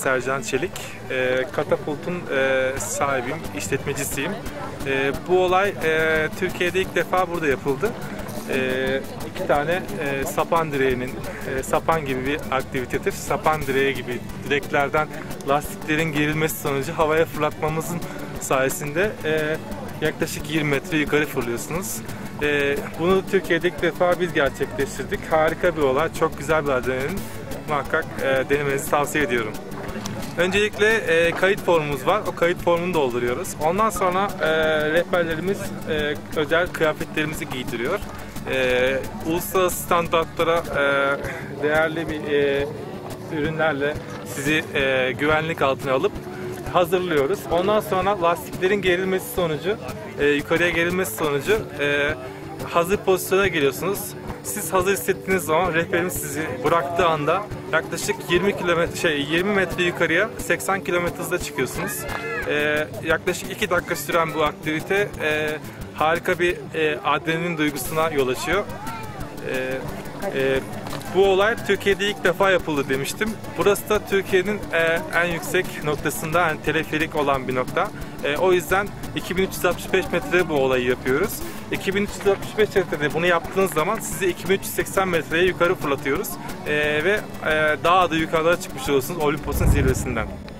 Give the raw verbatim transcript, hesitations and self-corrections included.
Sercan Çelik. E, Katapult'un e, sahibiyim, işletmecisiyim. E, bu olay e, Türkiye'de ilk defa burada yapıldı. E, iki tane e, sapan direğinin, e, sapan gibi bir aktivitedir. Sapan direği gibi direklerden lastiklerin gerilmesi sonucu havaya fırlatmamızın sayesinde e, yaklaşık yirmi metre yukarı fırlıyorsunuz. E, bunu Türkiye'de ilk defa biz gerçekleştirdik. Harika bir olay, çok güzel bir adrenalin. Muhakkak e, denemenizi tavsiye ediyorum. Öncelikle e, kayıt formumuz var. O kayıt formunu dolduruyoruz. Ondan sonra e, rehberlerimiz e, özel kıyafetlerimizi giydiriyor. E, uluslararası standartlara e, değerli bir e, ürünlerle sizi e, güvenlik altına alıp hazırlıyoruz. Ondan sonra lastiklerin gerilmesi sonucu, e, yukarıya gerilmesi sonucu e, hazır pozisyona geliyorsunuz. Siz hazır hissettiğiniz zaman rehberimiz sizi bıraktığı anda yaklaşık yirmi kilometre şey yirmi metre yukarıya seksen kilometre hızla çıkıyorsunuz. Ee, yaklaşık iki dakika süren bu aktivite e, harika bir e, adrenalin duygusuna yol açıyor. E, e, bu olay Türkiye'de ilk defa yapıldı demiştim. Burası da Türkiye'nin e, en yüksek noktasında, yani teleferik olan bir nokta. E, o yüzden iki bin üç yüz altmış beş metrede bu olayı yapıyoruz. iki bin üç yüz altmış beş metrede bunu yaptığınız zaman sizi iki bin üç yüz seksen metreye yukarı fırlatıyoruz. E, ve e, daha da yukarılara çıkmış olursunuz Olimpos'un zirvesinden.